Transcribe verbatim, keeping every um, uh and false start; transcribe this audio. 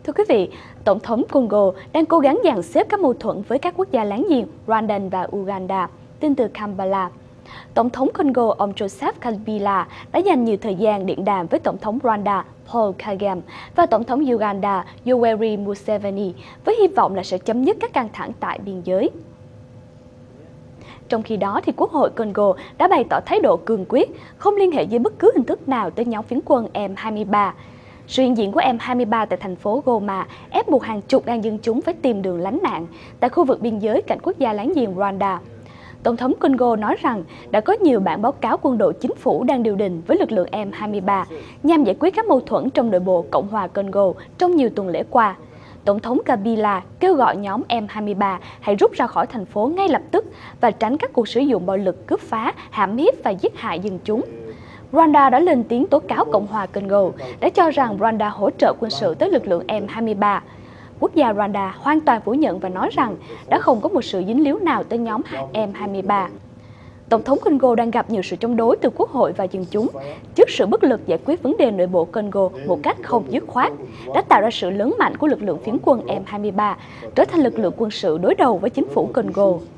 Thưa quý vị, Tổng thống Congo đang cố gắng dàn xếp các mâu thuẫn với các quốc gia láng giềng Rwanda và Uganda. Tin từ Kampala. Tổng thống Congo ông Joseph Kabila đã dành nhiều thời gian điện đàm với Tổng thống Rwanda Paul Kagame và Tổng thống Uganda Yoweri Museveni với hy vọng là sẽ chấm dứt các căng thẳng tại biên giới. Trong khi đó, thì Quốc hội Congo đã bày tỏ thái độ cương quyết, không liên hệ dưới bất cứ hình thức nào tới nhóm phiến quân M hai mươi ba. Sự hiện diện của M hai mươi ba tại thành phố Goma ép buộc hàng chục ngàn dân chúng phải tìm đường lánh nạn tại khu vực biên giới cạnh quốc gia láng giềng Rwanda. Tổng thống Congo nói rằng đã có nhiều bản báo cáo quân đội chính phủ đang điều đình với lực lượng M hai mươi ba nhằm giải quyết các mâu thuẫn trong nội bộ Cộng hòa Congo trong nhiều tuần lễ qua. Tổng thống Kabila kêu gọi nhóm M hai mươi ba hãy rút ra khỏi thành phố ngay lập tức và tránh các cuộc sử dụng bạo lực cướp phá, hãm hiếp và giết hại dân chúng. Rwanda đã lên tiếng tố cáo Cộng hòa Congo đã cho rằng Rwanda hỗ trợ quân sự tới lực lượng M hai mươi ba. Quốc gia Rwanda hoàn toàn phủ nhận và nói rằng đã không có một sự dính líu nào tới nhóm M hai mươi ba. Tổng thống Congo đang gặp nhiều sự chống đối từ quốc hội và dân chúng trước sự bất lực giải quyết vấn đề nội bộ Congo một cách không dứt khoát, đã tạo ra sự lớn mạnh của lực lượng phiến quân M hai mươi ba trở thành lực lượng quân sự đối đầu với chính phủ Congo.